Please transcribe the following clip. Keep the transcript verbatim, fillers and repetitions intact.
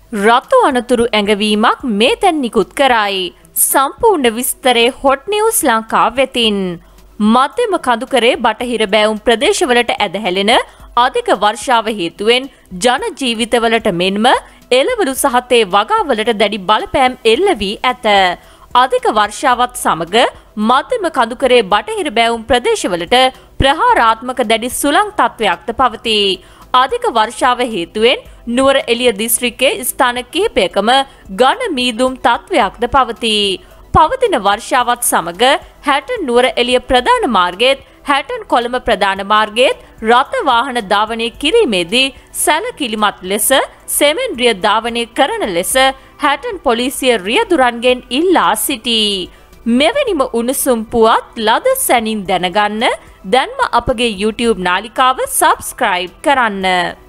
රතු අනතුරු ඇඟවීමක් මේ තැන් නිකුත් කරයි. සම්පූර්ණ විස්තරේ හොට් නිවුස් ලංකාව වෙතින්. මධ්‍යම කඳුකරේ බටහිර බෑවුම් ප්‍රදේශවලට ඇදහැලෙන අධික වර්ෂාව හේතුවෙන් ජන ජීවිතවලට මෙන්ම එළවලු සහ තේ වගාවලට දැඩි බලපෑම් එල්ල වී ඇත. අධික වර්ෂාවත් සමග මධ්‍යම කඳුකරේ බටහිර බෑවුම් ප්‍රදේශවලට ප්‍රහාරාත්මක දැඩි සුළං තත්වයක්ද පවතී. අධික වර්ෂාව හේතුවෙන් නුවර එළිය දිස්ත්‍රික්කයේ ස්ථාන කිහිපයකම ඝන මීදුම් තත්වයක්ද පවතී. පවතින වර්ෂාවත් සමග හැටන් නුවර එළිය ප්‍රධාන මාර්ගයේත් හැටන් කොළඹ ප්‍රධාන මාර්ගයේත් රථ වාහන ධාවනය කිරීමේදී සැලකිලිමත් ලෙස සෙමෙන් රිය ධාවනය කරන ලෙස හැටන් පොලිසිය රියදුරන්ගෙන් ඉල්ලා සිටී. මෙවැනිම උණුසුම් පුවත් ලද සැනින් දැනගන්න දැන්ම අපගේ YouTube නාලිකාව සබ්ස්ක්‍රයිබ් කරන්න.